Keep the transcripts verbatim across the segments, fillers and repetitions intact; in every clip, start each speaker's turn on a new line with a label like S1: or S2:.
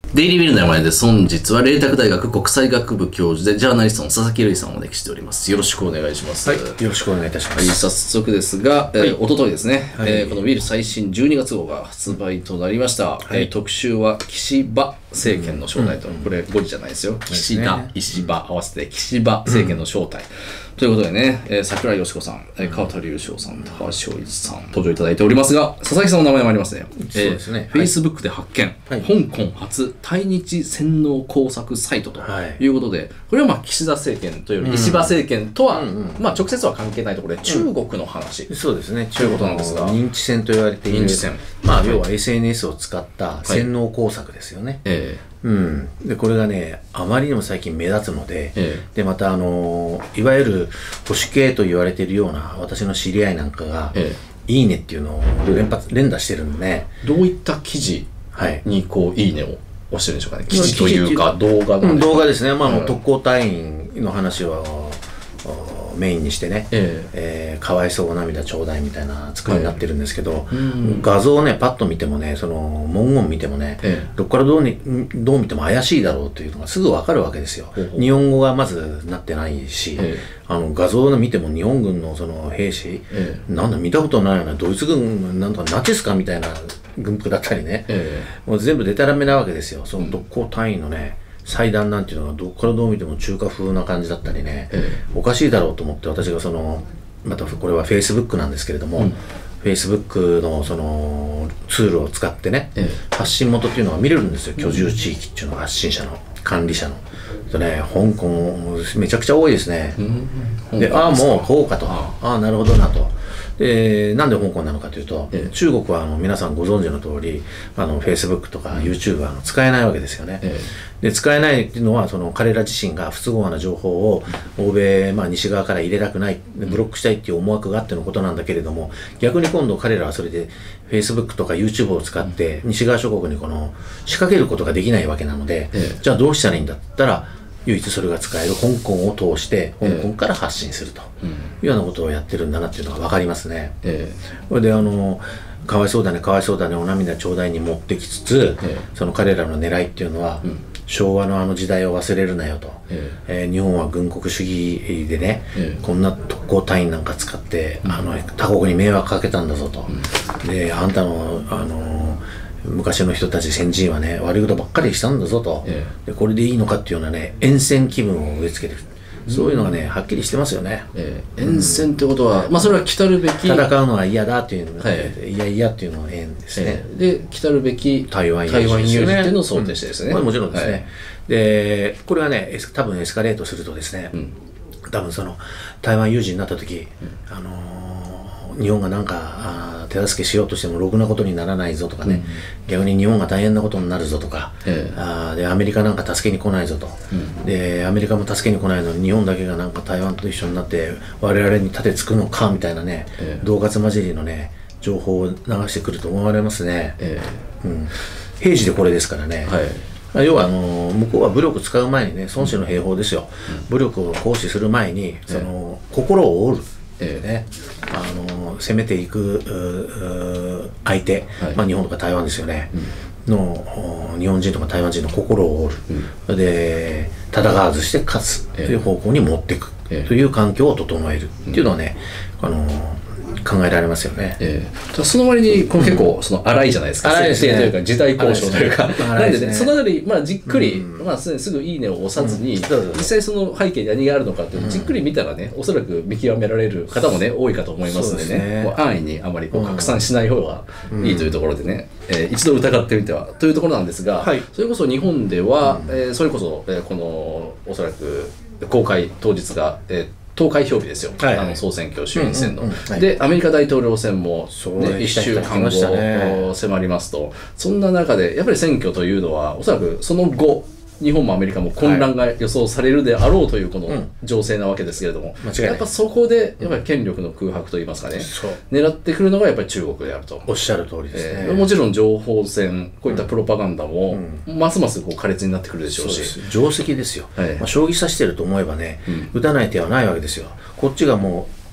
S1: デイリービルの山根です。本日は麗澤大学国際学部教授でジャーナリストの佐々木瑠衣さんをお招きしております。よろしくお願いします。
S2: はい、よろしくお願いいたします。
S1: はい、早速ですが、えー、おとといですね、
S2: はい、
S1: えー、このウィル最新じゅうにがつ号が発売となりました。はい、えー、特集は岸場政権の正体と、うん、これ語字じゃないですよ。岸田、ね、石破合わせて岸場政権の正体。うんということでね、えー、桜井よし子さん、えー、川田龍翔さん、高橋翔一さん、登場いただいておりますが、佐々木さんの名前もありますね。
S2: そうですね。
S1: えー、Facebook で発見、はい、香港初対日洗脳工作サイトということで、はい、これはまあ岸田政権というより、石破政権とは、うんうん、まあ直接は関係ないところで、中国の話、
S2: うん、そうですね。
S1: ということなんですが、
S2: 認知戦と言われている、
S1: 認知戦。
S2: まあ、要は エスエヌエス を使った洗脳工作ですよね。はい、えーうん、でこれがねあまりにも最近目立つので、ええ、でまたあのいわゆる保守系と言われているような私の知り合いなんかが、ええ、いいねっていうのを連発連打してるんでね。
S1: どういった記事にこう、はい、いいねを押してるんでしょうかね。記事というか動画
S2: の、うん、動画ですね。まあ、うん、特攻隊員の話をメインにしてね、えええー、かわいそう涙ちょうだいみたいな作りになってるんですけど、えー、画像をねパッと見てもね、その文言見てもね、えー、どこからどうにどう見ても怪しいだろうというのがすぐ分かるわけですよ。ほうほう、日本語がまずなってないし、えー、あの画像を見ても日本軍のその兵士、えー、なんだ見たことないようなドイツ軍なんとかナチスかみたいな軍服だったりね、えー、もう全部デタラメなわけですよ。その特攻隊員のね、祭壇なんていうのがどこからどう見ても中華風な感じだったりね、ええ、おかしいだろうと思って私がそのまたこれは Facebook なんですけれども、うん、Facebook のそのツールを使ってね、ええ、発信元っていうのが見れるんですよ。居住地域っていうのが発信者の管理者のとね、香港めちゃくちゃ多いですね。うん、で、ああもうこうかと、ああなるほどなと。でなんで香港なのかというと、ええ、中国はあの皆さんご存知の通りあの Facebook とか YouTube はあの使えないわけですよね。ええ、で使えないっていうのはその彼ら自身が不都合な情報を欧米、まあ、西側から入れたくないブロックしたいっていう思惑があってのことなんだけれども、逆に今度彼らはそれで Facebook とか YouTube を使って西側諸国にこの仕掛けることができないわけなので、ええ、じゃあどうしたらいいんだって言ったら唯一それが使える香港を通して香港から発信するというようなことをやってるんだなっていうのが分かりますね。ええ、これであのかわいそうだねかわいそうだねお涙ちょうだいに持ってきつつ、ええ、その彼らの狙いっていうのは、うん、昭和のあの時代を忘れるなよと、えええー、日本は軍国主義でね、ええ、こんな特攻隊員なんか使って、うん、あの他国に迷惑かけたんだぞと、うん、であんたのあの昔の人たち先人はね悪いことばっかりしたんだぞと、ええ、でこれでいいのかっていうようなね厭戦気分を植え付けてる、そういうのがねはっきりしてますよね。
S1: ええ、厭戦ってことは、うん、まあそれは来たるべき
S2: 戦うのは嫌だっていうのが、はい、いやいやっていうのは縁ですね。
S1: ええ、で来たるべき台湾有事っていうのを想定してですね、
S2: うんまあ、もちろんですね、はい、でこれはね多分エスカレートするとですね、うん、多分その台湾有事になった時、うん、あのー、日本がなんか手助けしようとしてもろくなことにならないぞとかね、うん、逆に日本が大変なことになるぞとか、ええ、あでアメリカなんか助けに来ないぞと、うん、でアメリカも助けに来ないのに日本だけがなんか台湾と一緒になって我々に盾つくのかみたいなね、ええ、同活混じりのね情報を流してくると思われますね。ええ、うん、平時でこれですからね、はい、要はあの向こうは武力使う前にね孫子の兵法ですよ、うん、武力を行使する前にその、ええ、心を折るえーね、あの攻めていく相手、はい、まあ、日本とか台湾ですよね、うん、の日本人とか台湾人の心を折る、うん、で戦わずして勝つという方向に持っていく、えー、という環境を整えるっていうのはね、うん、あの考えられますよね。え
S1: ー、その割にこの結構その荒いじゃないですか、うん、設定というか時代交渉というか、ね、なんでねそのあたり、まあ、じっくり、うん、まあ、すぐいいねを押さずに、うん、実際その背景に何があるのかっていうのをじっくり見たらね、おそらく見極められる方もね多いかと思いますのでね、ねもう安易にあまりこう拡散しない方がいいというところでね、うん、えー、一度疑ってみてはというところなんですが、はい、それこそ日本では、うん、えー、それこそ、えー、このおそらく公開当日が、えー投開票日ですよ、はい、あの総選挙衆院選の、うんうんうん、はい、でアメリカ大統領選も、ね、いっしゅうかんご、ね、迫りますと、そんな中でやっぱり選挙というのはおそらくその後日本もアメリカも混乱が予想されるであろうというこの情勢なわけですけれども、うん、やっぱそこでやっぱり権力の空白といいますかね、うん、狙ってくるのがやっぱり中国であると。
S2: おっしゃる通りですね、
S1: えー、もちろん情報戦こういったプロパガンダもますますこう苛烈になってくるでしょうし、
S2: そうです、定石ですよ、はい、まあ、将棋指してると思えばね、うん、打たない手はないわけですよ。こっちがもう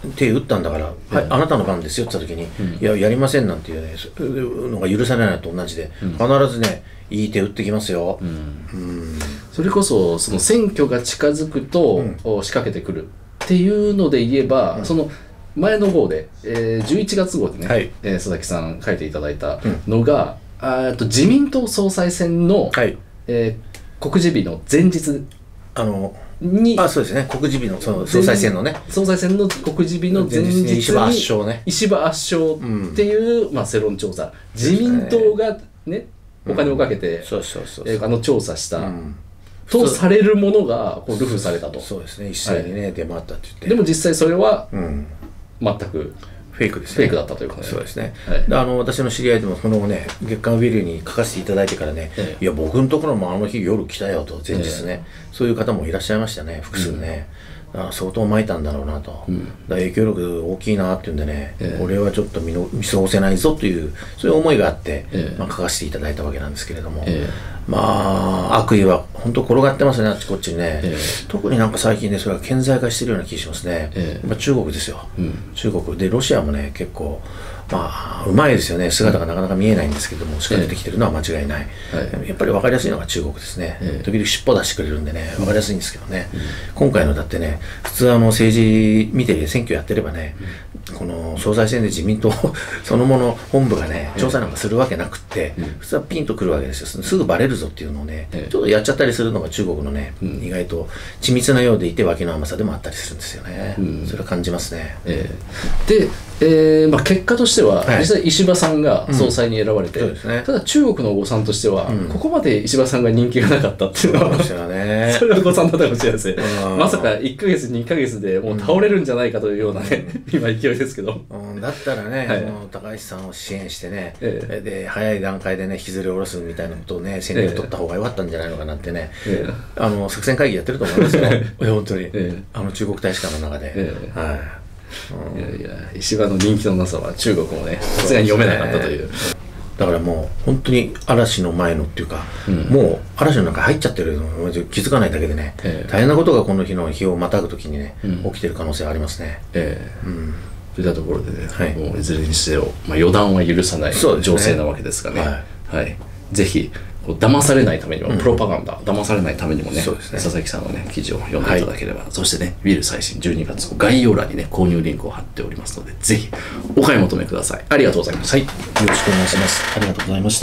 S2: 手打ったんだから、はい、あなたの番ですよって言った時に、いややりませんなんていうねのが許されないのと同じで、必ずねいい手打ってきますよ。
S1: それこそその選挙が近づくと仕掛けてくるっていうので言えば、その前の号で、えー、じゅういちがつ号でね、はい、えー、佐々木さん書いていただいたのが、うん、あと自民党総裁選の、はい、えー、告示日の前日
S2: あのにあそうですね、告示日のその総裁選のね
S1: 総裁選の告示日の前日に
S2: 石破圧勝ね
S1: 石破圧勝っていう、うん、まあ、世論調査、自民党がねお金をかけてあの調査した、うん、とされるものがこう流布されたと。
S2: そうですね、一斉にね、はい、出回ったって言って、
S1: でも実際それは、うん、全く
S2: フェイクですね。
S1: フェイクだったというかね。
S2: そうですね。はい、あの私の知り合いでもこのね月刊ウィルに書かせていただいてからね、ええ、いや僕のところもあの日夜来たよと前日ね、え、そういう方もいらっしゃいましたね、複数ね。うん、相当撒いたんだろうなと、うん、だ影響力大きいなっていうんでね、ええ、これはちょっと見の見過ごせないぞというそういう思いがあって、ええ、まあ、書かせていただいたわけなんですけれども、ええ、まあ悪意は本当転がってますね、あっちこっちにね、ええ、特になんか最近ねそれが顕在化してるような気がしますね、ええ、まあ、中国ですよ、うん、中国でロシアもね結構まあうまいですよね、姿がなかなか見えないんですけども仕掛けてきてるのは間違いない、ええ、やっぱり分かりやすいのが中国ですね、ええ、時々尻尾出してくれるんでね分かりやすいんですけどね、うん、今回のだってね普通あの政治見て選挙やってればね、うん、この総裁選で自民党そのもの本部がね調査なんかするわけなくって、うん、普通はピンとくるわけですよ、すぐバレるぞっていうのをね、ええ、ちょっとやっちゃったりするのが中国のね、うん、意外と緻密なようでいて脇の甘さでもあったりするんですよね、うん、それは感じますね、
S1: ええ、で、えーまあ、結果としては、はい、実際石破さんが総裁に選ばれて、うん、そうですね、ただ中国のお子さんとしては、うん、ここまで石破さんが人気がなかったっていうのは、ね、それはお子さんだったかもしれないですね、まさかいっかげつにかげつでもう倒れるんじゃないかというようなね、うん、今勢いですけど、
S2: うん、だったらね、はい、その高橋さんを支援してね、ええ、で早い段階でね引きずり下ろすみたいなことをね戦略取った方が良かったんじゃないのかなってね、ええ、あの作戦会議やってると思いますよ本当に、ええ、あの中国大使館の中で、ええ、はい、
S1: うん、いやいや石破の人気のなさは中国もねさすがに読めなかったという、
S2: だからもう本当に嵐の前のっていうか、うん、もう嵐の中入っちゃってるの気づかないだけでね、えー、大変なことがこの日の日をまたぐ時にね、うん、起きてる可能性はありますね、え
S1: ーうん、といったところでね、はい、もういずれにせよ、まあ、予断は許さない情勢なわけですかね、はいはい、ぜひこう騙されないためにも、うん、プロパガンダ騙されないためにもね、そうですね、佐々木さんのね記事を読んでいただければ、はい、そしてねウィル最新じゅうにがつ概要欄にね購入リンクを貼っておりますのでぜひお買い求めください。ありがとうございます。はい、よろしくお願いします。ありがとうございました。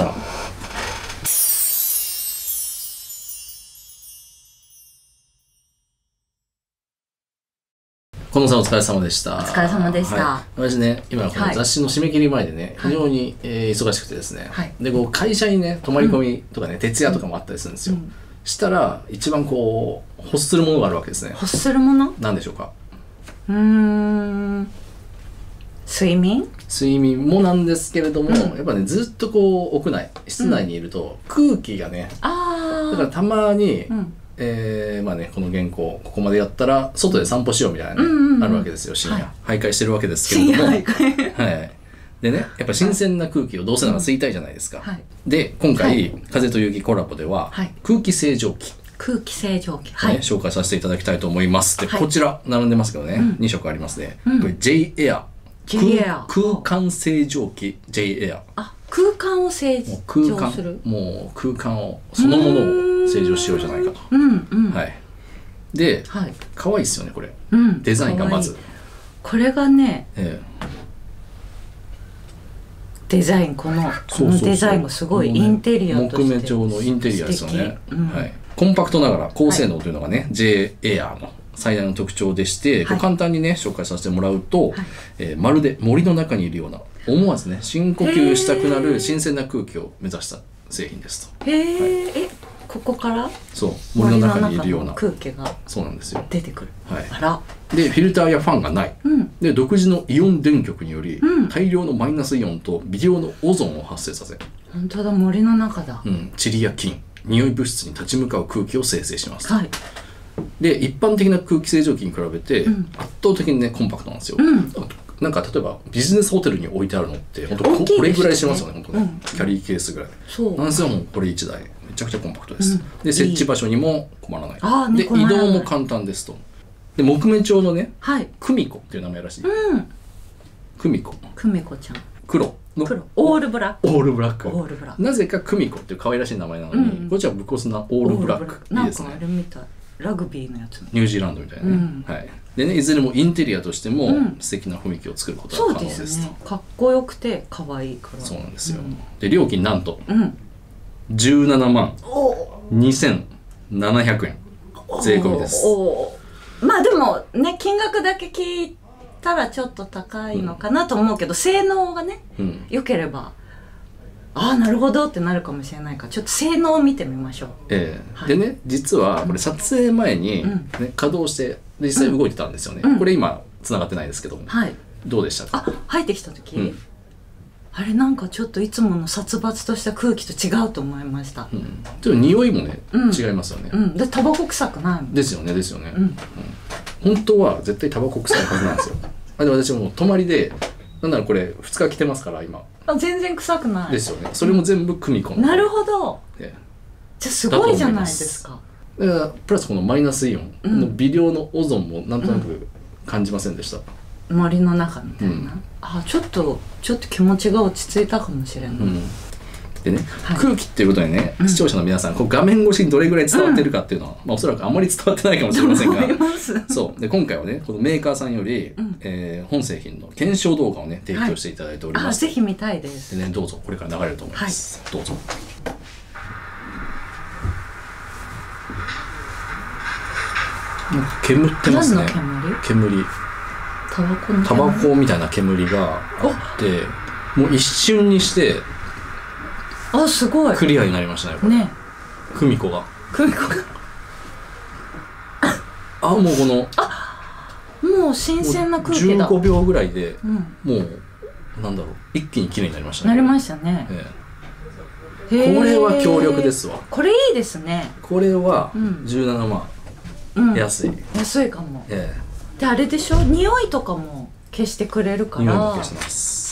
S1: 近藤さんお疲れ様でした。
S3: お疲れ様でした。
S1: はい、私ね今この雑誌の締め切り前でね、はい、非常に、えー、忙しくてですね、はい、でこう会社にね泊まり込みとかね、うん、徹夜とかもあったりするんですよ、うん、したら一番こう欲するものがあるわけですね。
S3: 欲するもの
S1: 何でしょうか。
S3: うーん睡眠
S1: 睡眠もなんですけれども、うん、やっぱねずっとこう屋内室内にいると空気がね、うん、だからたまに、うん、えー、まあねこの原稿ここまでやったら外で散歩しようみたいなね、うんうんうん、あるわけですよ深夜、はい、徘徊してるわけですけれども、はい、でねやっぱ新鮮な空気をどうせなら吸いたいじゃないですか、はい、で今回、はい、風と雪コラボでは、はい、空気清浄機
S3: 空気清浄機、はい、
S1: ね、紹介させていただきたいと思います。で、はい、こちら並んでますけどね、うん、にしょくありますね、うん、これ ジェイエア 空, 空間清浄機 ジェイエア、
S3: あ空間を清浄する、
S1: もう空間をそのものを清浄しようじゃないかと、
S3: うんうん、
S1: はい、で、はい、可愛いですよねこれ、うん、デザインがまず
S3: これがね、ええ、デザインこのこのデザインがすごいインテリアとして、
S1: ね、木目調のインテリアですよね、うん、はい、コンパクトながら高性能というのがね、はい、ジェイエアの最大の特徴でして、はい、簡単にね紹介させてもらうと、はい、えー、まるで森の中にいるような思わずね深呼吸したくなる新鮮な空気を目指した製品ですと。
S3: へー、はい、えここから
S1: そう森の中にいるような
S3: 空気が
S1: そうなんですよ
S3: 出てくる、
S1: はい、あらでフィルターやファンがない、うん、で独自のイオン電極により、うん、大量のマイナスイオンと微量のオゾンを発生させ、
S3: 本当だ森の中だ、
S1: うん、塵や菌匂い物質に立ち向かう空気を生成します、はい、で一般的な空気清浄機に比べて、うん、圧倒的にねコンパクトなんですよ、うん、なんか例えばビジネスホテルに置いてあるのって本当 こ,、ね、これぐらいしますよね本当ね、うん、キャリーケースぐらいそうなんですよ。もうこれいちだいめちゃくちゃコンパクトです、うん、で設置場所にも困らない、いいで、ね、移動も簡単ですと。 で木目調のね、
S3: はい、
S1: 久美子っていう名前らしい。
S3: うん。
S1: 久美子。
S3: 久美子ちゃん。
S1: 黒の
S3: 黒。オールブラック。
S1: オールブラック。
S3: オールブラック。
S1: なぜか久美子っていう可愛らしい名前なのに、うん、こっちは武骨なオールブラック。
S3: なんかあれみたい。ラグビーのやつ。
S1: ニュージーランドみたいなね。うん、はい。でね、いずれもインテリアとしても素敵な雰囲気を作ることが可能です。そうですね。
S3: かっこよくて可愛いから。
S1: そうなんですよ。うん、で料金なんと、うん、じゅうななまんにせんななひゃくえん税込みです。
S3: おお。まあでもね、金額だけ聞いたらちょっと高いのかなと思うけど、うん、性能がね、うん、良ければ。ああなるほどってなるかもしれないから、ちょっと性能を見てみましょう。
S1: ええーはい、でね、実はこれ撮影前に、ね、うん、稼働して実際動いてたんですよね、うん、これ今繋がってないですけども、はい、どうでしたか？
S3: あ、入ってきた時、うん、あれなんかちょっといつもの殺伐とした空気と違うと思いました。
S1: うん、でも匂いもね、うん、違いますよね、
S3: うん、でタバコ臭くないもん。
S1: ですよねですよね、うんうん、本当は絶対タバコ臭いはずなんですよあで私ももう泊まりで、なんならこれふつか着てますから今。
S3: あ全然臭くない
S1: ですよね。それも全部組み込んで、
S3: なるほど、ね、じゃあすごいじゃないですか。
S1: だからプラスこのマイナスイオン、うん、の微量のオゾンもなんとなく感じませんでした？
S3: うん、森の中みたいな、うん、あちょっとちょっと気持ちが落ち着いたかもしれない、うん、
S1: でね、はい、空気っていうことでね、視聴者の皆さん、こう画面越しにどれぐらい伝わってるかっていうのは、うん、まあ、おそらくあまり伝わってないかもしれませんがそうで今回はねこのメーカーさんより、うんえー、本製品の検証動画をね提供していただいております、はい、
S3: あぜひ見たいです。
S1: でね、どうぞこれから流れると思います、はい、どうぞ。煙ってますね。煙煙
S3: タバコの
S1: タバコみたいな煙があってもう一瞬にして
S3: あすごい
S1: クリアになりましたねこれね。久美子が
S3: 久美子が
S1: あもうこの
S3: あもう新鮮な空気だ。
S1: じゅうごびょうぐらいで、うん、もうなんだろう一気にきれいになりましたね。
S3: なりましたね、え
S1: え、これは強力ですわ。
S3: これいいですね。
S1: これはじゅうななまん、うん、安い
S3: 安いかも、
S1: え
S3: え、であれでしょ、匂いとかも消してくれるから、
S1: 匂いも消します。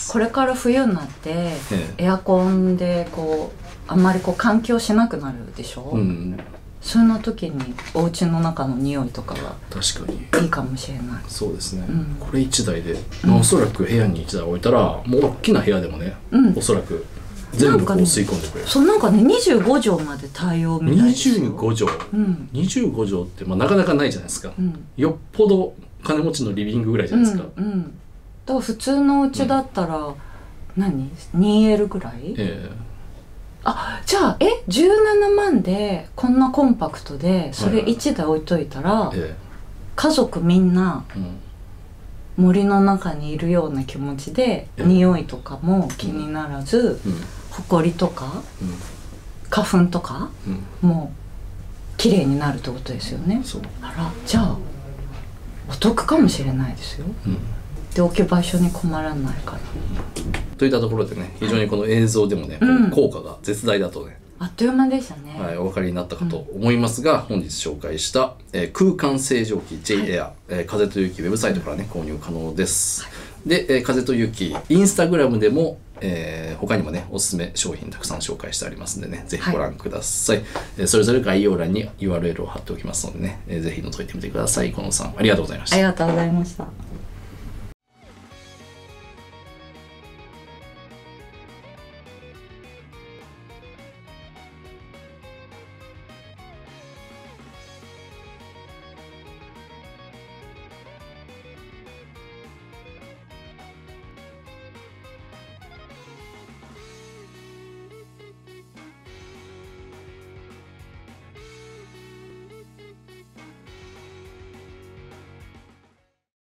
S3: これから冬になって、ええ、エアコンでこうあんまりこう換気をしなくなるでしょ、うん、そんな時にお家の中の匂いとかが
S1: 確かに
S3: いいかもしれない。
S1: そうですね、うん、これいちだいで、まあ、おそらく部屋にいちだい置いたら、もう大きな部屋でもね、うん、おそらく全部こう吸い込んでくれる。
S3: そうなんかねにじゅうごじょうまで対応みたいですよ。
S1: にじゅうごじょう、うん、にじゅうごじょうって、まあ、なかなかないじゃないですか、うん、よっぽど金持ちのリビングぐらいじゃないですか、うんうん、
S3: だから普通のお家だったら、うん、何 にエル ぐらい、えーあじゃあえじゅうななまんでこんなコンパクトでそれいちだい置いといたら、はいはい、家族みんな森の中にいるような気持ちで、うん、匂いとかも気にならず、うん、埃とか、うん、花粉とか、うん、もう綺麗になるってことですよね。そうあらじゃあお得かもしれないですよ、うん、で置き場所に困らないから、
S1: といったところでね、非常にこの映像でもね、うん、効果が絶大だとね、
S3: あっという間でしたね、
S1: はい、お分かりになったかと思いますが、うん、本日紹介した、えー、空間清浄機 J エア、はいえー、風と雪ウェブサイトからね購入可能です、はい、で、えー、風と雪インスタグラムでも、えー、他にもねおすすめ商品たくさん紹介してありますんでね、ぜひご覧ください、はいえー、それぞれ概要欄に ユーアールエル を貼っておきますのでね、えー、ぜひ覗いてみてください。近野さんありがとうございました。
S3: ありがとうございました。